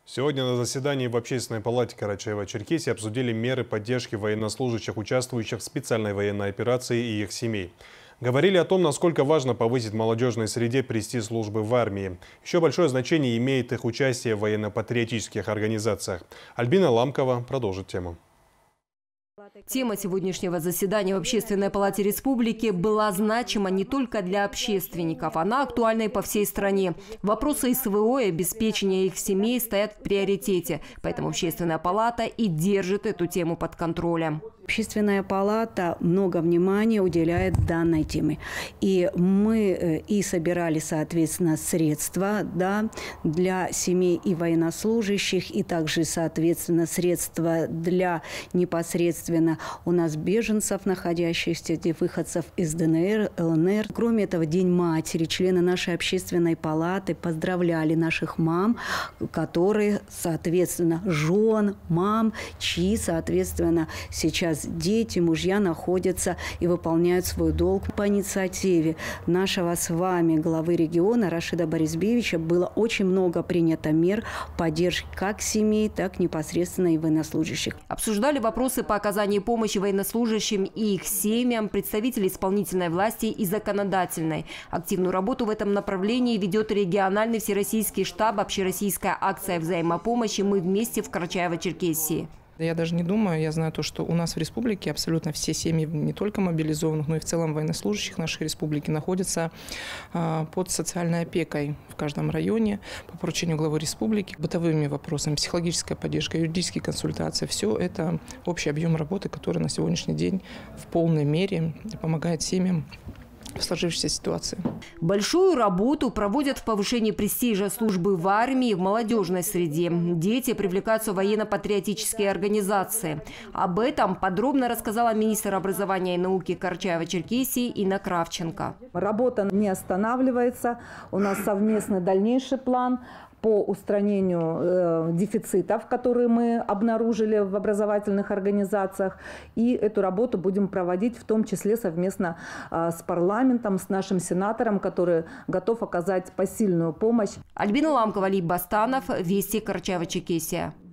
Сегодня на заседании в Общественной палате Карачаево-Черкесии обсудили меры поддержки военнослужащих, участвующих в специальной военной операции, и их семей. Говорили о том, насколько важно повысить в молодежной среде престиж службы в армии. Еще большое значение имеет их участие в военно-патриотических организациях. Альбина Ламкова продолжит тему. Тема сегодняшнего заседания в Общественной палате республики была значима не только для общественников. Она актуальна и по всей стране. Вопросы СВО и обеспечения их семей стоят в приоритете. Поэтому Общественная палата и держит эту тему под контролем. Общественная палата много внимания уделяет данной теме. И мы и собирали, соответственно, средства для семей и военнослужащих, и также, соответственно, средства для непосредственно у нас беженцев, находящихся, выходцев из ДНР, ЛНР. Кроме этого, День матери, члены нашей общественной палаты поздравляли наших мам, которые, соответственно, жен, мам, чьи, соответственно, сейчас дети, мужья находятся и выполняют свой долг. По инициативе нашего с вами главы региона Рашида Борисбевича было очень много принято мер поддержки как семей, так непосредственно и военнослужащих. Обсуждали вопросы по оказанию помощи военнослужащим и их семьям представители исполнительной власти и законодательной. Активную работу в этом направлении ведет региональный всероссийский штаб «Общероссийская акция взаимопомощи. Мы вместе» в Карачаево-Черкесии. Я даже не думаю, я знаю то, что у нас в республике абсолютно все семьи, не только мобилизованных, но и в целом военнослужащих нашей республики, находятся под социальной опекой в каждом районе по поручению главы республики. Бытовыми вопросами, психологическая поддержка, юридические консультации – все это общий объем работы, который на сегодняшний день в полной мере помогает семьям в сложившейся ситуации. Большую работу проводят в повышении престижа службы в армии, в молодежной среде. Дети привлекаются в военно-патриотические организации. Об этом подробно рассказала министр образования и науки Карачаево-Черкесии Инна Кравченко. Работа не останавливается. У нас совместный дальнейший план по устранению дефицитов, которые мы обнаружили в образовательных организациях. И эту работу будем проводить в том числе совместно с парламентом, с нашим сенатором, который готов оказать посильную помощь. Альбина Ламкова, Либ Бастанов, Вести, Карачаево-Черкесия.